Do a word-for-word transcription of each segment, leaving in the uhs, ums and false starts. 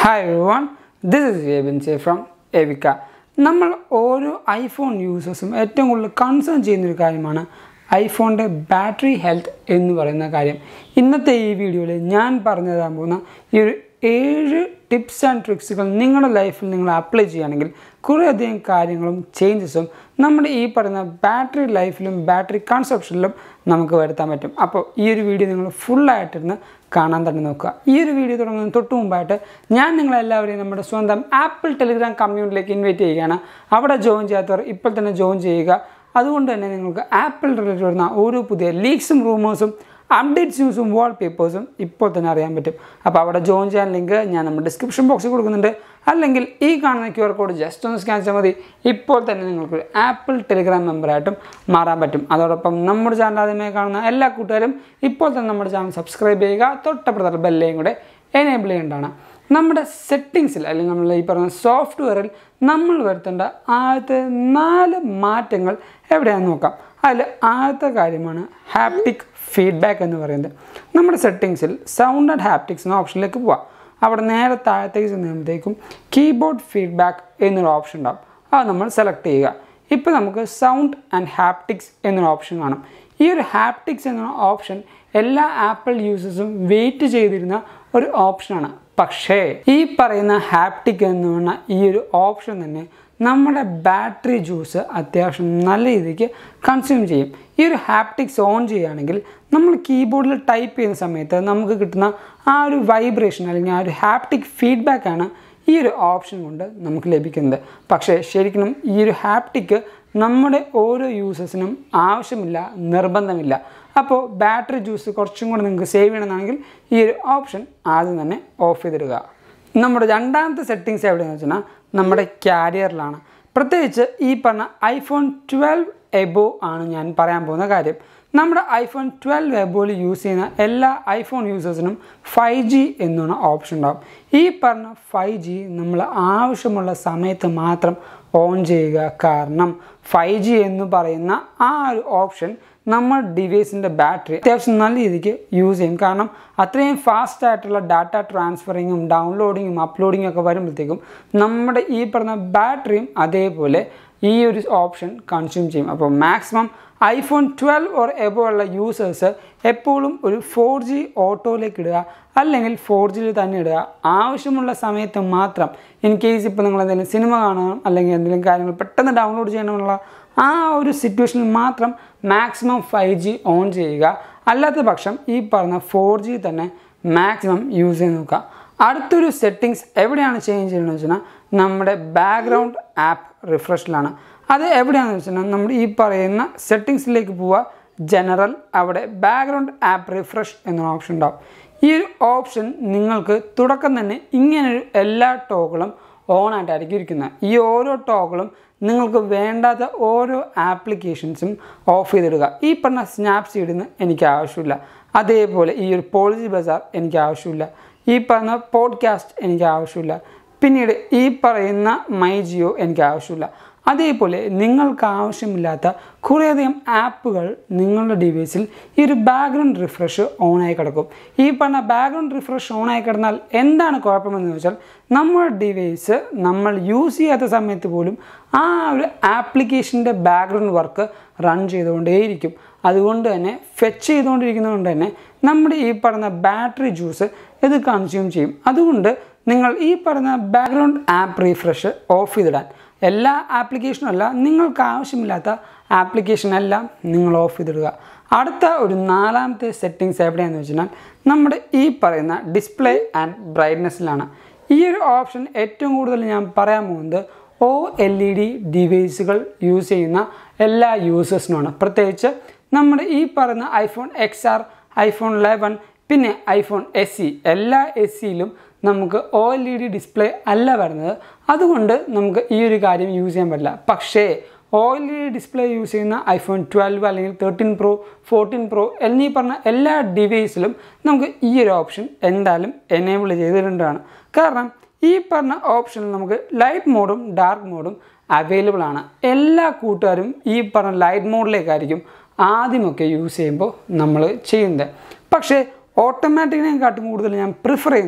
Hi everyone, this is Abin from Evika. നമ്മൾ ഓരോ iPhone യൂസേഴ്സും ഏറ്റവും കൂടുതൽ കൺസേൺ ചെയ്യുന്ന ഒരു കാര്യമാണ് ഐഫോണിൻ്റെ ബാറ്ററി ഹെൽത്ത് എന്ന് പറയുന്ന കാര്യം. ഇന്നത്തെ ഈ വീഡിയോയിൽ ഞാൻ പറഞ്ഞു തരാൻ പോകുന്ന ഈ ഒരു ഏഴ് ടിപ്സ് ആൻഡ് ട്രിക്സുകൾ നിങ്ങളുടെ ലൈഫിൽ നിങ്ങൾ അപ്ലൈ ചെയ്യുകയാണെങ്കിൽ കുറേയധികം കാര്യങ്ങളും ചേഞ്ചസും നമ്മുടെ ഈ പറയുന്ന ബാറ്ററി ലൈഫിലും ബാറ്ററി കൺസപ്ഷനിലും നമുക്ക് വരുത്താൻ പറ്റും. അപ്പോൾ ഈ ഒരു വീഡിയോ നിങ്ങൾ ഫുള്ളായിട്ടിരുന്ന് കാണാൻ തന്നെ നോക്കുക. ഈ ഒരു വീഡിയോ തുടങ്ങുന്നതിന് തൊട്ട് മുമ്പായിട്ട് ഞാൻ നിങ്ങളെല്ലാവരെയും നമ്മുടെ സ്വന്തം ആപ്പിൾ ടെലിഗ്രാം കമ്മ്യൂണിറ്റിയിലേക്ക് ഇൻവൈറ്റ് ചെയ്യുകയാണ്. അവിടെ ജോയിൻ ചെയ്യാത്തവർ ഇപ്പോൾ തന്നെ ജോയിൻ ചെയ്യുക. അതുകൊണ്ട് തന്നെ നിങ്ങൾക്ക് ആപ്പിൾ റിലേറ്റഡ് വരുന്ന ഓരോ പുതിയ ലീക്സും റൂമേഴ്സും അപ്ഡേറ്റ്സ് ന്യൂസും വാൾപേപ്പേഴ്സും ഇപ്പോൾ തന്നെ അറിയാൻ പറ്റും. അപ്പോൾ അവിടെ ജോയിൻ ചെയ്യാൻ ലിങ്ക് ഞാൻ നമ്മുടെ ഡിസ്ക്രിപ്ഷൻ ബോക്സിൽ കൊടുക്കുന്നുണ്ട്. അല്ലെങ്കിൽ ഈ കാണുന്ന ക്യു ആർ കോഡ് ജസ്റ്റ് ഒന്ന് സ്കാൻ ചെയ്താൽ മതി. ഇപ്പോൾ തന്നെ നിങ്ങൾക്ക് ആപ്പിൾ ടെലിഗ്രാം മെമ്പറായിട്ടും മാറാൻ പറ്റും. അതോടൊപ്പം നമ്മുടെ ചാനൽ ആദ്യമായി കാണുന്ന എല്ലാ കൂട്ടുകാരും ഇപ്പോൾ തന്നെ നമ്മുടെ ചാനൽ സബ്സ്ക്രൈബ് ചെയ്യുക. തൊട്ടപ്പുറത്തുള്ള ബെല്ലേയും കൂടെ എനേബിൾ ചെയ്യേണ്ടതാണ്. നമ്മുടെ സെറ്റിങ്സിൽ അല്ലെങ്കിൽ നമ്മൾ ഈ പറയുന്ന സോഫ്റ്റ്വെയറിൽ നമ്മൾ വരുത്തേണ്ട ആദ്യത്തെ നാല് മാറ്റങ്ങൾ എവിടെയാണെന്ന് നോക്കാം. അതിൽ ആദ്യത്തെ കാര്യമാണ് ഹാപ്റ്റിക് ഫീഡ്ബാക്ക് എന്ന് പറയുന്നത്. നമ്മുടെ സെറ്റിങ്സിൽ സൗണ്ട് ആൻഡ് ഹാപ്റ്റിക്സ് എന്ന ഓപ്ഷനിലേക്ക് പോവാം. അവിടെ നേരെ താഴത്തേക്ക് ചെന്നുമ്പോഴത്തേക്കും കീബോർഡ് ഫീഡ്ബാക്ക് എന്നൊരു ഓപ്ഷൻ ഉണ്ടാകും. അത് നമ്മൾ സെലക്ട് ചെയ്യുക. ഇപ്പോൾ നമുക്ക് സൗണ്ട് ആൻഡ് ഹാപ്റ്റിക്സ് എന്നൊരു ഓപ്ഷൻ കാണും. ഈ ഒരു ഹാപ്റ്റിക്സ് എന്ന ഓപ്ഷൻ എല്ലാ ആപ്പിൾ യൂസേഴ്സും വെയിറ്റ് ചെയ്തിരുന്ന ഒരു ഓപ്ഷനാണ്. പക്ഷേ ഈ പറയുന്ന ഹാപ്റ്റിക് എന്ന് പറഞ്ഞ ഈ ഒരു ഓപ്ഷൻ തന്നെ നമ്മുടെ ബാറ്ററി ജ്യൂസ് അത്യാവശ്യം നല്ല രീതിക്ക് കൺസ്യൂം ചെയ്യും. ഈ ഒരു ഹാപ്റ്റിക്സ് ഓൺ ചെയ്യുകയാണെങ്കിൽ നമ്മൾ കീബോർഡിൽ ടൈപ്പ് ചെയ്യുന്ന സമയത്ത് നമുക്ക് കിട്ടുന്ന ആ ഒരു വൈബ്രേഷൻ അല്ലെങ്കിൽ ആ ഒരു ഹാപ്റ്റിക് ഫീഡ്ബാക്കാണ് ഈ ഒരു ഓപ്ഷൻ കൊണ്ട് നമുക്ക് ലഭിക്കുന്നത്. പക്ഷേ ശരിക്കും ഈ ഒരു ഹാപ്റ്റിക്ക് നമ്മുടെ ഓരോ യൂസേഴ്സിനും ആവശ്യമില്ല, നിർബന്ധമില്ല. അപ്പോൾ ബാറ്ററി ജ്യൂസ് കുറച്ചും കൂടെ നിങ്ങൾക്ക് സേവ് ചെയ്യണമെന്നാണെങ്കിൽ ഈ ഒരു ഓപ്ഷൻ ആദ്യം തന്നെ ഓഫ് ചെയ്തിടുക. നമ്മുടെ രണ്ടാമത്തെ സെറ്റിങ്സ് എവിടെയാണെന്ന് വെച്ചാൽ നമ്മുടെ ക്യാരിയറിലാണ്. പ്രത്യേകിച്ച് ഈ പറഞ്ഞ ഐഫോൺ ട്വൽവ് എബോ ആണ് ഞാൻ പറയാൻ പോകുന്ന കാര്യം. നമ്മുടെ ഐഫോൺ ട്വൽവ് എബോയിൽ യൂസ് ചെയ്യുന്ന എല്ലാ ഐഫോൺ യൂസേഴ്സിനും ഫൈവ് ജി എന്നുള്ള ഓപ്ഷൻ ഉണ്ടാകും. ഈ പറഞ്ഞ ഫൈവ് ജി നമ്മൾ ആവശ്യമുള്ള സമയത്ത് മാത്രം ഓൺ ചെയ്യുക. കാരണം ഫൈവ് ജി എന്ന് പറയുന്ന ആ ഒരു ഓപ്ഷൻ നമ്മുടെ ഡിവൈസിൻ്റെ ബാറ്ററി അത്യാവശ്യം നല്ല രീതിക്ക് യൂസ് ചെയ്യും. കാരണം അത്രയും ഫാസ്റ്റ് ആയിട്ടുള്ള ഡാറ്റ ട്രാൻസ്ഫറിങ്ങും ഡൗൺലോഡിങ്ങും അപ്ലോഡിങ്ങും ഒക്കെ വരുമ്പോഴത്തേക്കും നമ്മുടെ ഈ പറഞ്ഞ ബാറ്ററിയും അതേപോലെ ഈ ഒരു ഓപ്ഷൻ കൺസ്യൂം ചെയ്യും. അപ്പോൾ maximum iPhone twelve or above ഉള്ള യൂസേഴ്സ് എപ്പോഴും ഒരു ഫോർ ജി ഓട്ടോയിലേക്ക് ഇടുക, അല്ലെങ്കിൽ ഫോർ ജിയിൽ തന്നെ ഇടുക. ആവശ്യമുള്ള സമയത്ത് മാത്രം, ഇൻ കേസ് ഇപ്പോൾ നിങ്ങൾ എന്തെങ്കിലും സിനിമ കാണണം അല്ലെങ്കിൽ എന്തെങ്കിലും കാര്യങ്ങൾ പെട്ടെന്ന് ഡൗൺലോഡ് ചെയ്യണമെന്നുള്ള ആ ഒരു സിറ്റുവേഷനിൽ മാത്രം മാക്സിമം ഫൈവ് ജി ഓൺ ചെയ്യുക. അല്ലാത്ത പക്ഷം ഈ പറഞ്ഞ ഫോർ ജി തന്നെ മാക്സിമം യൂസ് ചെയ്ത് നോക്കുക. അടുത്തൊരു സെറ്റിങ്സ് എവിടെയാണ് ചേഞ്ച് ചെയ്യുന്നത് വെച്ചാൽ നമ്മുടെ ബാക്ക്ഗ്രൗണ്ട് ആപ്പ് റിഫ്രഷിലാണ്. അത് എവിടെയാണെന്ന് വെച്ചാൽ നമ്മുടെ ഈ പറയുന്ന സെറ്റിങ്സിലേക്ക് പോവുക, ജനറൽ, അവിടെ ബാക്ക്ഗ്രൗണ്ട് ആപ്പ് റിഫ്രഷ് എന്നൊരു ഓപ്ഷൻ ഉണ്ടാവും. ഈ ഒരു ഓപ്ഷൻ നിങ്ങൾക്ക് തുടക്കം തന്നെ ഇങ്ങനൊരു എല്ലാ ടോഗിളും ഓൺ ആയിട്ടായിരിക്കും ഇരിക്കുന്നത്. ഈ ഓരോ ടോഗിളും നിങ്ങൾക്ക് വേണ്ടാത്ത ഓരോ ആപ്ലിക്കേഷൻസും ഓഫ് ചെയ്തിടുക. ഈ പറഞ്ഞ സ്നാപ്സീഡിന് എനിക്ക് ആവശ്യമില്ല, അതേപോലെ ഈ ഒരു പോളിസി ബസാർ എനിക്ക് ആവശ്യമില്ല, ഈ പറഞ്ഞ പോഡ്കാസ്റ്റ് എനിക്ക് ആവശ്യമില്ല, പിന്നീട് ഈ പറയുന്ന മൈ ജിയോ എനിക്ക് ആവശ്യമില്ല. അതേപോലെ നിങ്ങൾക്ക് ആവശ്യമില്ലാത്ത കുറേയധികം ആപ്പുകൾ നിങ്ങളുടെ ഡിവൈസിൽ ഈ ഒരു ബാക്ക്ഗ്രൗണ്ട് റിഫ്രഷ് ഓണായി കിടക്കും. ഈ പറഞ്ഞ ബാക്ക്ഗ്രൗണ്ട് റിഫ്രഷ് ഓണായി കിടന്നാൽ എന്താണ് കുഴപ്പമെന്ന് വെച്ചാൽ നമ്മുടെ ഡിവൈസ് നമ്മൾ യൂസ് ചെയ്യാത്ത സമയത്ത് പോലും ആ ഒരു ആപ്ലിക്കേഷൻ്റെ ബാക്ക്ഗ്രൗണ്ട് വർക്ക് റൺ ചെയ്തുകൊണ്ടേയിരിക്കും. അതുകൊണ്ട് തന്നെ ഫെച്ച് ചെയ്തുകൊണ്ടിരിക്കുന്നത് കൊണ്ട് തന്നെ നമ്മുടെ ഈ പറഞ്ഞ ബാറ്ററി ജ്യൂസ് ഇത് കൺസ്യൂം ചെയ്യും. അതുകൊണ്ട് നിങ്ങൾ ഈ പറഞ്ഞ ബാക്ക്ഗ്രൗണ്ട് ആപ്പ് റിഫ്രഷ് ഓഫ് ചെയ്തിടാൻ, എല്ലാ ആപ്ലിക്കേഷനും അല്ല, നിങ്ങൾക്ക് ആവശ്യമില്ലാത്ത ആപ്ലിക്കേഷനെല്ലാം നിങ്ങൾ ഓഫ് ചെയ്തിടുക. അടുത്ത ഒരു നാലാമത്തെ സെറ്റിങ്സ് എവിടെയാണെന്ന് വെച്ചാൽ നമ്മുടെ ഈ പറയുന്ന ഡിസ്പ്ലേ ആൻഡ് ബ്രൈറ്റ്നെസ്സിലാണ്. ഈ ഒരു ഓപ്ഷൻ ഏറ്റവും കൂടുതൽ ഞാൻ പറയാൻ പോകുന്നത് ഒ എൽ ഇ ഡി ഡിവൈസുകൾ യൂസ് ചെയ്യുന്ന എല്ലാ യൂസേഴ്സിനുമാണ്. പ്രത്യേകിച്ച് നമ്മുടെ ഈ പറയുന്ന iPhone X R, iPhone eleven, പിന്നെ ഐഫോൺ എസ് സി, എല്ലാ എസ് സിയിലും നമുക്ക് O L E D display അല്ല വരുന്നത്. അതുകൊണ്ട് നമുക്ക് ഈ ഒരു കാര്യം യൂസ് ചെയ്യാൻ പറ്റില്ല. പക്ഷേ O L E D display use ചെയ്യുന്ന ഐഫോൺ ട്വൽവ് അല്ലെങ്കിൽ തേർട്ടീൻ പ്രോ, ഫോർട്ടീൻ പ്രോ എന്നീ പറഞ്ഞ എല്ലാ ഡിവൈസിലും നമുക്ക് ഈ ഒരു ഓപ്ഷൻ എന്തായാലും എനേബിൾ ചെയ്തിട്ടുണ്ടാണ്. കാരണം ഈ പറഞ്ഞ ഓപ്ഷനിൽ നമുക്ക് ലൈറ്റ് മോഡും ഡാർക്ക് മോഡും അവൈലബിൾ ആണ്. എല്ലാ കൂട്ടുകാരും ഈ പറഞ്ഞ ലൈറ്റ് മോഡിലേക്കായിരിക്കും ആദ്യമൊക്കെ യൂസ് ചെയ്യുമ്പോൾ നമ്മൾ ചെയ്യുന്നത്. പക്ഷേ ഓട്ടോമാറ്റിക്കിനെക്കാട്ടും കൂടുതൽ ഞാൻ പ്രിഫർ ചെയ്യുന്നത്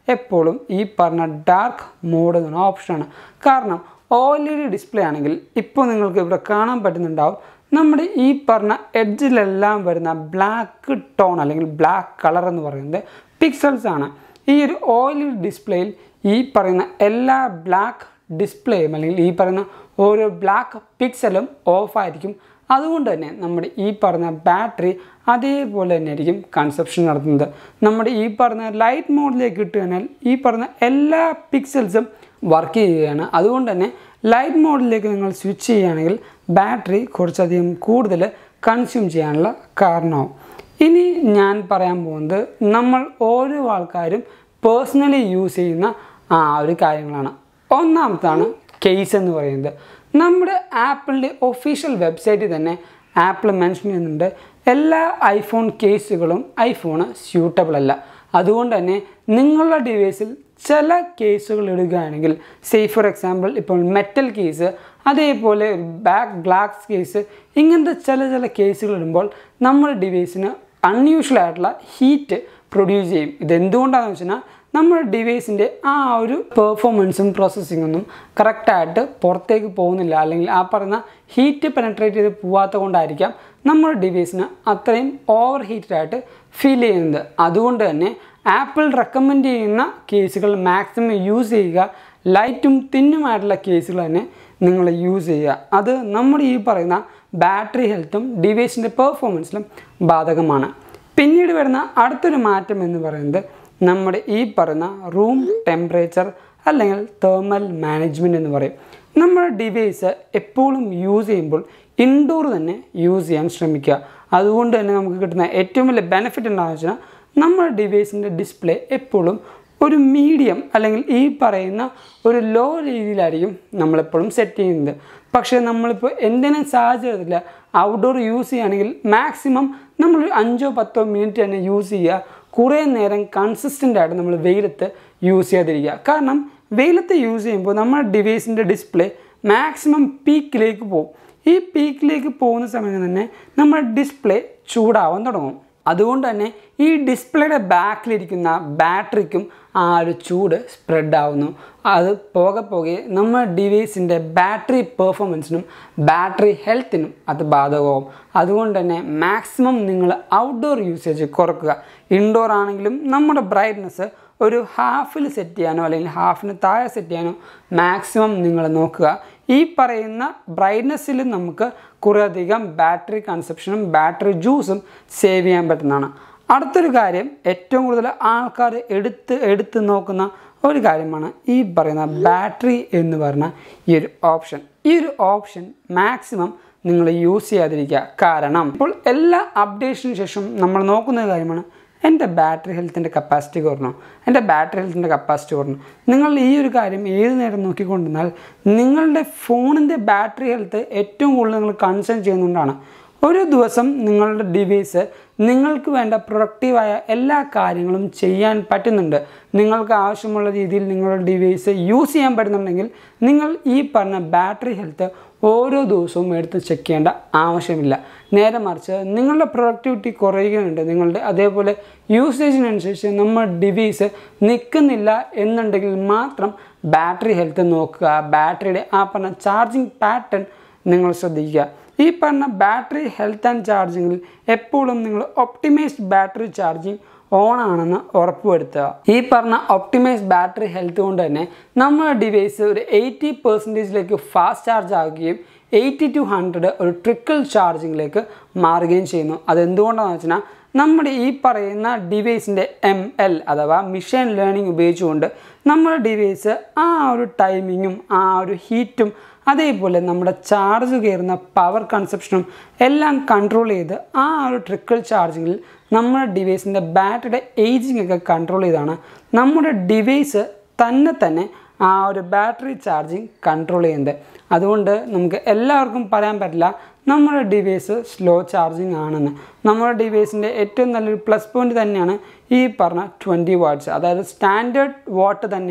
എപ്പോഴും ഈ പറഞ്ഞ ഡാർക്ക് മോഡ് എന്ന ഓപ്ഷനാണ്. കാരണം O L E D display ആണെങ്കിൽ ഇപ്പോൾ നിങ്ങൾക്ക് ഇവിടെ കാണാൻ പറ്റുന്നുണ്ടാവും, നമ്മുടെ ഈ പറഞ്ഞ എഡ്ജിലെല്ലാം വരുന്ന ബ്ലാക്ക് ടോൺ അല്ലെങ്കിൽ ബ്ലാക്ക് കളർ എന്ന് പറയുന്നത് പിക്സൽസ് ആണ്. ഈ ഒരു ഒ എൽ ഇ ഡി ഡിസ്പ്ലേയിൽ ഈ പറയുന്ന എല്ലാ ബ്ലാക്ക് ഡിസ്പ്ലേയും അല്ലെങ്കിൽ ഈ പറയുന്ന ഓരോ ബ്ലാക്ക് പിക്സലും ഓഫായിരിക്കും. അതുകൊണ്ട് തന്നെ നമ്മുടെ ഈ പറഞ്ഞ ബാറ്ററി അതേപോലെ തന്നെ ആയിരിക്കും കൺസപ്ഷൻ നടത്തുന്നത്. നമ്മുടെ ഈ പറഞ്ഞ ലൈറ്റ് മോഡിലേക്ക് ഇട്ട് കഴിഞ്ഞാൽ ഈ പറഞ്ഞ എല്ലാ പിക്സൽസും വർക്ക് ചെയ്യുകയാണ്. അതുകൊണ്ട് തന്നെ ലൈറ്റ് മോഡിലേക്ക് നിങ്ങൾ സ്വിച്ച് ചെയ്യുകയാണെങ്കിൽ ബാറ്ററി കുറച്ചധികം കൂടുതൽ കൺസ്യൂം ചെയ്യാനുള്ള കാരണമാവും. ഇനി ഞാൻ പറയാൻ പോകുന്നത് നമ്മൾ ഓരോ ആൾക്കാരും പേഴ്സണലി യൂസ് ചെയ്യുന്ന ആ ഒരു കാര്യങ്ങളാണ്. ഒന്നാമത്താണ് കേസ് എന്ന് പറയുന്നത്. നമ്മുടെ ആപ്പിളിൻ്റെ ഒഫീഷ്യൽ വെബ്സൈറ്റിൽ തന്നെ ആപ്പിൾ മെൻഷൻ ചെയ്യുന്നുണ്ട് എല്ലാ ഐഫോൺ കേസുകളും ഐഫോണ് സ്യൂട്ടബിൾ അല്ല. അതുകൊണ്ട് തന്നെ നിങ്ങളുടെ ഡിവൈസിൽ ചില കേസുകൾ ഇടുകയാണെങ്കിൽ, സേ ഫോർ എക്സാമ്പിൾ ഇപ്പോൾ മെറ്റൽ കേസ്, അതേപോലെ ബാക്ക് ഗ്ലാസ് കേസ്, ഇങ്ങനത്തെ ചില ചില കേസുകൾ ഇടുമ്പോൾ നമ്മുടെ ഡിവൈസിന് അൺയൂഷ്വൽ ആയിട്ടുള്ള ഹീറ്റ് പ്രൊഡ്യൂസ് ചെയ്യും. ഇതെന്തുകൊണ്ടാണെന്ന് വെച്ചാൽ നമ്മുടെ ഡിവൈസിൻ്റെ ആ ഒരു പെർഫോമൻസും പ്രോസസ്സിങ്ങൊന്നും കറക്റ്റായിട്ട് പുറത്തേക്ക് പോകുന്നില്ല, അല്ലെങ്കിൽ ആ പറയുന്ന ഹീറ്റ് പെനട്രേറ്റ് ചെയ്ത് പോകാത്ത കൊണ്ടായിരിക്കാം നമ്മുടെ ഡിവൈസിന് അത്രയും ഓവർ ഹീറ്റഡായിട്ട് ഫീൽ ചെയ്യുന്നത്. അതുകൊണ്ട് തന്നെ ആപ്പിൾ റെക്കമെൻഡ് ചെയ്യുന്ന കേസുകൾ മാക്സിമം യൂസ് ചെയ്യുക. ലൈറ്റും തിന്നുമായിട്ടുള്ള കേസുകൾ തന്നെ നിങ്ങൾ യൂസ് ചെയ്യുക. അത് നമ്മുടെ ഈ പറയുന്ന ബാറ്ററി ഹെൽത്തും ഡിവൈസിൻ്റെ പെർഫോമൻസിലും ബാധകമാണ്. പിന്നീട് വരുന്ന അടുത്തൊരു മാറ്റം എന്ന് പറയുന്നത് നമ്മുടെ ഈ പറയുന്ന റൂം ടെമ്പറേച്ചർ അല്ലെങ്കിൽ തേർമൽ മാനേജ്മെൻറ്റ് എന്ന് പറയും. നമ്മുടെ ഡിവൈസ് എപ്പോഴും യൂസ് ചെയ്യുമ്പോൾ ഇൻഡോർ തന്നെ യൂസ് ചെയ്യാൻ ശ്രമിക്കുക. അതുകൊണ്ട് തന്നെ നമുക്ക് കിട്ടുന്ന ഏറ്റവും വലിയ ബെനിഫിറ്റ് എന്താണെന്ന് വെച്ചാൽ നമ്മുടെ ഡിവൈസിൻ്റെ ഡിസ്പ്ലേ എപ്പോഴും ഒരു മീഡിയം അല്ലെങ്കിൽ ഈ പറയുന്ന ഒരു ലോ രീതിയിലായിരിക്കും നമ്മളെപ്പോഴും സെറ്റ് ചെയ്യുന്നത്. പക്ഷേ നമ്മളിപ്പോൾ എന്തെങ്കിലും സാഹചര്യത്തിൽ ഔട്ട്ഡോർ യൂസ് ചെയ്യുകയാണെങ്കിൽ മാക്സിമം നമ്മളൊരു അഞ്ചോ പത്തോ മിനിറ്റ് തന്നെ യൂസ് ചെയ്യുക. കുറേ നേരം കൺസിസ്റ്റൻ്റ് ആയിട്ട് നമ്മൾ വെയിലത്ത് യൂസ് ചെയ്യാതിരിക്കുക. കാരണം വെയിലത്ത് യൂസ് ചെയ്യുമ്പോൾ നമ്മുടെ ഡിവൈസിൻ്റെ ഡിസ്പ്ലേ മാക്സിമം പീക്കിലേക്ക് പോകും. ഈ പീക്കിലേക്ക് പോകുന്ന സമയത്ത് തന്നെ നമ്മുടെ ഡിസ്പ്ലേ ചൂടാവാൻ തുടങ്ങും. അതുകൊണ്ട് തന്നെ ഈ ഡിസ്പ്ലേയുടെ ബാക്കിലിരിക്കുന്ന ബാറ്ററിക്കും ആ ഒരു ചൂട് സ്പ്രെഡ് ആവുന്നു. അത് പോകെ പോകെ നമ്മുടെ ഡിവൈസിൻ്റെ ബാറ്ററി പെർഫോമൻസിനും ബാറ്ററി ഹെൽത്തിനും അത് ബാധകമാവും. അതുകൊണ്ട് തന്നെ മാക്സിമം നിങ്ങൾ ഔട്ട്ഡോർ യൂസേജ് കുറക്കുക. ഇൻഡോർ ആണെങ്കിലും നമ്മുടെ ബ്രൈറ്റ്നസ് ഒരു ഹാഫിൽ സെറ്റ് ചെയ്യാനോ അല്ലെങ്കിൽ ഹാഫിന് താഴെ സെറ്റ് ചെയ്യാനോ മാക്സിമം നിങ്ങൾ നോക്കുക. ഈ പറയുന്ന ബ്രൈറ്റ്നസ്സിൽ നമുക്ക് കുറേയധികം ബാറ്ററി കൺസപ്ഷനും ബാറ്ററി ജ്യൂസും സേവ് ചെയ്യാൻ പറ്റുന്നതാണ്. അടുത്തൊരു കാര്യം, ഏറ്റവും കൂടുതൽ ആൾക്കാർ എടുത്ത് എടുത്ത് നോക്കുന്ന ഒരു കാര്യമാണ് ഈ പറയുന്ന ബാറ്ററി എന്ന് പറഞ്ഞ ഈ ഒരു ഓപ്ഷൻ. ഈ ഒരു ഓപ്ഷൻ മാക്സിമം നിങ്ങൾ യൂസ് ചെയ്യാതിരിക്കുക. കാരണം ഇപ്പോൾ എല്ലാ അപ്ഡേഷന് ശേഷം നമ്മൾ നോക്കുന്ന കാര്യമാണ് എൻ്റെ ബാറ്ററി ഹെൽത്തിൻ്റെ കപ്പാസിറ്റി കുറഞ്ഞു, എൻ്റെ ബാറ്ററി ഹെൽത്തിൻ്റെ കപ്പാസിറ്റി കുറഞ്ഞു. നിങ്ങൾ ഈ ഒരു കാര്യം ഏത് നേരം നോക്കിക്കൊണ്ടിരുന്നാൽ നിങ്ങളുടെ ഫോണിൻ്റെ ബാറ്ററി ഹെൽത്ത് ഏറ്റവും കൂടുതൽ നിങ്ങൾ കൺസേൺ ചെയ്യുന്നതുകൊണ്ടാണ്. ഒരു ദിവസം നിങ്ങളുടെ ഡിവൈസ് നിങ്ങൾക്ക് വേണ്ട പ്രൊഡക്റ്റീവായ എല്ലാ കാര്യങ്ങളും ചെയ്യാൻ പറ്റുന്നുണ്ട്, നിങ്ങൾക്ക് ആവശ്യമുള്ള രീതിയിൽ നിങ്ങളുടെ ഡിവൈസ് യൂസ് ചെയ്യാൻ പറ്റുന്നുണ്ടെങ്കിൽ നിങ്ങൾ ഈ പറഞ്ഞ ബാറ്ററി ഹെൽത്ത് ഓരോ ദിവസവും എടുത്ത് ചെക്ക് ചെയ്യേണ്ട ആവശ്യമില്ല. നേരെ മറിച്ച് നിങ്ങളുടെ പ്രൊഡക്ടിവിറ്റി കുറയുകയുണ്ട്, നിങ്ങളുടെ അതേപോലെ യൂസേജിനനുസരിച്ച് നമ്മുടെ ഡിവൈസ് നിൽക്കുന്നില്ല എന്നുണ്ടെങ്കിൽ മാത്രം ബാറ്ററി ഹെൽത്ത് നോക്കുക. ബാറ്ററിയുടെ ആ പറഞ്ഞ ചാർജിങ് പാറ്റേൺ നിങ്ങൾ ശ്രദ്ധിക്കുക. ഈ പറഞ്ഞ ബാറ്ററി ഹെൽത്ത് ആൻഡ് ചാർജിങ്ങിൽ എപ്പോഴും നിങ്ങൾ ഒപ്റ്റിമൈസ്ഡ് ബാറ്ററി ചാർജിങ് ഓൺ ആണെന്ന് ഉറപ്പുവരുത്തുക. ഈ പറഞ്ഞ ഒപ്റ്റിമൈസ്ഡ് ബാറ്ററി ഹെൽത്ത് കൊണ്ട് തന്നെ നമ്മുടെ ഡിവൈസ് ഒരു എയ്റ്റി പെർസെൻറ്റേജിലേക്ക് ഫാസ്റ്റ് ചാർജ് ആകുകയും എയ്റ്റി ടു ഹൺഡ്രഡ് ഒരു ട്രിക്കിൾ ചാർജിങ്ങിലേക്ക് മാറുകയും ചെയ്യുന്നു. അതെന്തുകൊണ്ടാണെന്ന് വെച്ചാൽ നമ്മുടെ ഈ പറയുന്ന ഡിവൈസിൻ്റെ എം എൽ അഥവാ മെഷീൻ ലേണിംഗ് ഉപയോഗിച്ചുകൊണ്ട് നമ്മുടെ ഡിവൈസ് ആ ഒരു ടൈമിങ്ങും ആ ഒരു ഹീറ്റും അതേപോലെ നമ്മുടെ ചാർജ് കയറുന്ന പവർ കൺസപ്ഷനും എല്ലാം കൺട്രോൾ ചെയ്ത് ആ ഒരു ട്രിക്കിൾ ചാർജിങ്ങിൽ നമ്മുടെ ഡിവൈസിൻ്റെ ബാറ്ററിയുടെ ഏജിങ് ഒക്കെ കൺട്രോൾ ചെയ്താണ് നമ്മുടെ ഡിവൈസ് തന്നെ തന്നെ ആ ഒരു ബാറ്ററി ചാർജിങ് കൺട്രോൾ ചെയ്യുന്നത്. അതുകൊണ്ട് നമുക്ക് എല്ലാവർക്കും പറയാൻ പറ്റില്ല നമ്മുടെ ഡിവൈസ് സ്ലോ ചാർജിങ് ആണെന്ന്. നമ്മുടെ ഡിവൈസിൻ്റെ ഏറ്റവും നല്ലൊരു പ്ലസ് പോയിൻറ്റ് തന്നെയാണ് ഈ പറഞ്ഞ ട്വൻറ്റി വാട്ട്സ്, അതായത് സ്റ്റാൻഡേർഡ് വാട്ട് തന്നെയാണ്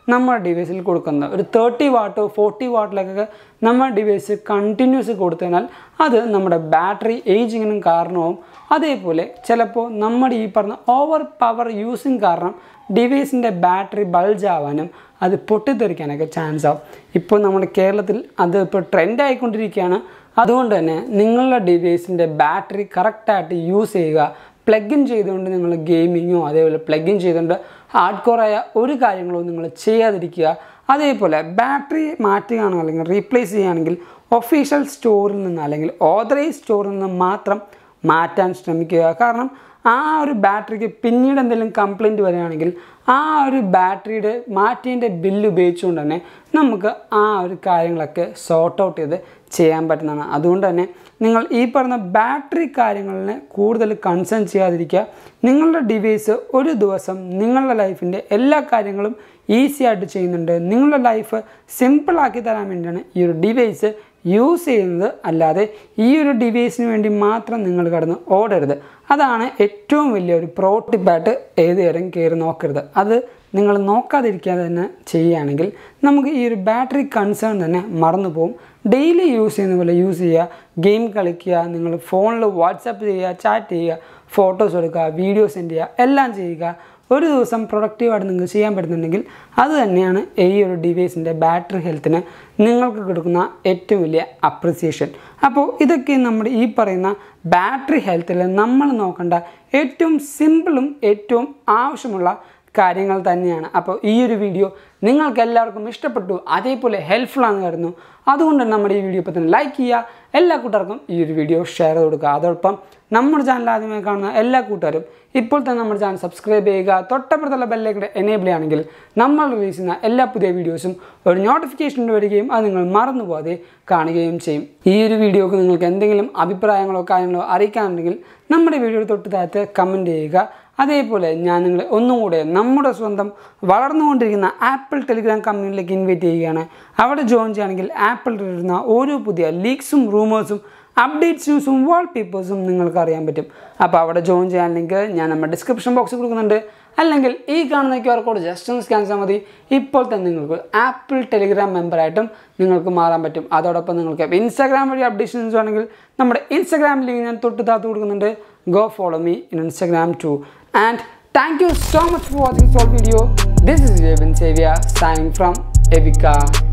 നമ്മുടെ ഡിവൈസിൽ കൊടുക്കുന്നത്. ഒരു തേർട്ടി വാട്ടോ ഫോർട്ടി വാട്ടിലൊക്കെ നമ്മുടെ ഡിവൈസ് കണ്ടിന്യൂസ് കൊടുത്തതിനാൽ അത് നമ്മുടെ ബാറ്ററി ഏജിങ്ങിനും കാരണവും അതേപോലെ ചിലപ്പോൾ നമ്മുടെ ഈ പറഞ്ഞ ഓവർ പവർ യൂസിങ് കാരണം ഡിവൈസിൻ്റെ ബാറ്ററി ബൾജ് ആവാനും അത് പൊട്ടിത്തെറിക്കാനൊക്കെ ചാൻസ് ആവും. ഇപ്പോൾ നമ്മുടെ കേരളത്തിൽ അത് ഇപ്പോൾ ട്രെൻഡ് ആയിക്കൊണ്ടിരിക്കുകയാണ്. അതുകൊണ്ട് തന്നെ നിങ്ങളുടെ ഡിവൈസിൻ്റെ ബാറ്ററി കറക്റ്റായിട്ട് യൂസ് ചെയ്യുക. പ്ലഗ് ഇൻ ചെയ്തുകൊണ്ട് നിങ്ങൾ ഗെയിമിങ്ങോ അതേപോലെ പ്ലഗ് ഇൻ ചെയ്തുകൊണ്ട് ഹാർഡ് കോറായ ഒരു കാര്യങ്ങളോ നിങ്ങൾ ചെയ്യാതിരിക്കുക. അതേപോലെ ബാറ്ററി മാറ്റുകയാണോ അല്ലെങ്കിൽ റീപ്ലേസ് ചെയ്യുകയാണെങ്കിൽ ഒഫീഷ്യൽ സ്റ്റോറിൽ നിന്ന് അല്ലെങ്കിൽ ഓതറൈസ്ഡ് സ്റ്റോറിൽ നിന്ന് മാത്രം മാറ്റാൻ ശ്രമിക്കുക. കാരണം ആ ഒരു ബാറ്ററിക്ക് പിന്നീട് എന്തെങ്കിലും കംപ്ലൈൻറ്റ് വരികയാണെങ്കിൽ ആ ഒരു ബാറ്ററിയുടെ മാറ്റേൻ്റെ ബില്ല് ഉപയോഗിച്ചുകൊണ്ട് തന്നെ നമുക്ക് ആ ഒരു കാര്യങ്ങളൊക്കെ സോർട്ട് ഔട്ട് ചെയ്ത് ചെയ്യാൻ പറ്റുന്നതാണ്. അതുകൊണ്ട് തന്നെ നിങ്ങൾ ഈ പറഞ്ഞ ബാറ്ററി കാര്യങ്ങളിനെ കൂടുതൽ കൺസേൺ ചെയ്യാതിരിക്കുക. നിങ്ങളുടെ ഡിവൈസ് ഒരു ദിവസം നിങ്ങളുടെ ലൈഫിൻ്റെ എല്ലാ കാര്യങ്ങളും ഈസി ആയിട്ട് ചെയ്യുന്നുണ്ട്. നിങ്ങളുടെ ലൈഫ് സിമ്പിളാക്കി തരാൻ വേണ്ടിയാണ് ഈ ഒരു ഡിവൈസ് യൂസ് ചെയ്യുന്നത്. അല്ലാതെ ഈ ഒരു ഡിവൈസിന് വേണ്ടി മാത്രം നിങ്ങൾ കടന്ന് ഓടരുത്. അതാണ് ഏറ്റവും വലിയൊരു പ്രോ ടിപ്പായിട്ട് ഏത് നേരം കയറി നോക്കരുത്. അത് നിങ്ങൾ നോക്കാതിരിക്കാതെ തന്നെ ചെയ്യുകയാണെങ്കിൽ നമുക്ക് ഈ ഒരു ബാറ്ററി കൺസേൺ തന്നെ മറന്നു പോകും. ഡെയിലി യൂസ് ചെയ്യുന്ന പോലെ യൂസ് ചെയ്യുക, ഗെയിം കളിക്കുക, നിങ്ങൾ ഫോണിൽ വാട്സാപ്പ് ചെയ്യുക, ചാറ്റ് ചെയ്യുക, ഫോട്ടോസ് എടുക്കുക, വീഡിയോ സെൻഡ് ചെയ്യുക, എല്ലാം ചെയ്യുക. ഒരു ദിവസം പ്രൊഡക്റ്റീവായിട്ട് നിങ്ങൾക്ക് ചെയ്യാൻ പറ്റുന്നുണ്ടെങ്കിൽ അത് തന്നെയാണ് ഈ ഒരു ഡിവൈസിൻ്റെ ബാറ്ററി ഹെൽത്തിന് നിങ്ങൾക്ക് കൊടുക്കുന്ന ഏറ്റവും വലിയ അപ്രിസിയേഷൻ. അപ്പോൾ ഇതൊക്കെ നമ്മുടെ ഈ പറയുന്ന ബാറ്ററി ഹെൽത്തിൽ നമ്മൾ നോക്കേണ്ട ഏറ്റവും സിമ്പിളും ഏറ്റവും ആവശ്യമുള്ള കാര്യങ്ങൾ തന്നെയാണ്. അപ്പോൾ ഈ ഒരു വീഡിയോ നിങ്ങൾക്ക് എല്ലാവർക്കും ഇഷ്ടപ്പെട്ടു, അതേപോലെ ഹെൽപ്ഫുൾ ആണെന്ന് കരുതുന്നു. അതുകൊണ്ട് നമ്മുടെ ഈ വീഡിയോ ഇപ്പോൾ തന്നെ ലൈക്ക് ചെയ്യുക, എല്ലാ കൂട്ടുകാർക്കും ഈ ഒരു വീഡിയോ ഷെയർ ചെയ്ത് കൊടുക്കുക. അതോടൊപ്പം നമ്മുടെ ചാനൽ ആദ്യമായി കാണുന്ന എല്ലാ കൂട്ടുകാരും ഇപ്പോൾ തന്നെ നമ്മുടെ ചാനൽ സബ്സ്ക്രൈബ് ചെയ്യുക. തൊട്ടപ്പുറത്തുള്ള ബെല്ലേക്ക് എനേബിൾ ചെയ്യുകയാണെങ്കിൽ നമ്മൾ റിലീസ് ചെയ്യുന്ന എല്ലാ പുതിയ വീഡിയോസും ഒരു നോട്ടിഫിക്കേഷൻ വരികയും അത് നിങ്ങൾ മറന്നു പോകാതെ കാണുകയും ചെയ്യും. ഈ ഒരു വീഡിയോക്ക് നിങ്ങൾക്ക് എന്തെങ്കിലും അഭിപ്രായങ്ങളോ കാര്യങ്ങളോ അറിയിക്കാനുണ്ടെങ്കിൽ നമ്മുടെ വീഡിയോ തൊട്ട് താഴത്ത് കമൻറ്റ് ചെയ്യുക. അതേപോലെ ഞാൻ നിങ്ങളെ ഒന്നും കൂടെ നമ്മുടെ സ്വന്തം വളർന്നുകൊണ്ടിരിക്കുന്ന ആപ്പിൾ ടെലിഗ്രാം കമ്മ്യൂണിറ്റിയിലേക്ക് ഇൻവൈറ്റ് ചെയ്യുകയാണ്. അവിടെ ജോയിൻ ചെയ്യുകയാണെങ്കിൽ ആപ്പിൾ വരുന്ന ഓരോ പുതിയ ലീക്സും റൂമേഴ്സും അപ്ഡേറ്റ്സ് ന്യൂസും വാൾപേപ്പേഴ്സും നിങ്ങൾക്ക് അറിയാൻ പറ്റും. അപ്പോൾ അവിടെ ജോയിൻ ചെയ്യാൻ ലിങ്ക് ഞാൻ നമ്മുടെ ഡിസ്ക്രിപ്ഷൻ ബോക്സിൽ കൊടുക്കുന്നുണ്ട്. അല്ലെങ്കിൽ ഈ കാണുന്ന ക്യു ആർ കോഡ് ജസ്റ്റ് ഒന്ന് സ്കാൻ ചെയ്താൽ മതി. ഇപ്പോൾ തന്നെ നിങ്ങൾക്ക് ആപ്പിൾ ടെലിഗ്രാം മെമ്പറായിട്ടും നിങ്ങൾക്ക് മാറാൻ പറ്റും. അതോടൊപ്പം നിങ്ങൾക്ക് ഇൻസ്റ്റാഗ്രാം വഴി അപ്ഡേഷൻസ് വേണമെങ്കിൽ നമ്മുടെ ഇൻസ്റ്റാഗ്രാം ലിങ്ക് ഞാൻ തൊട്ട് താത്ത് കൊടുക്കുന്നുണ്ട്. Go follow me in Instagram too. And thank you so much for watching this whole video. This is Abin Xavier signing from Abin.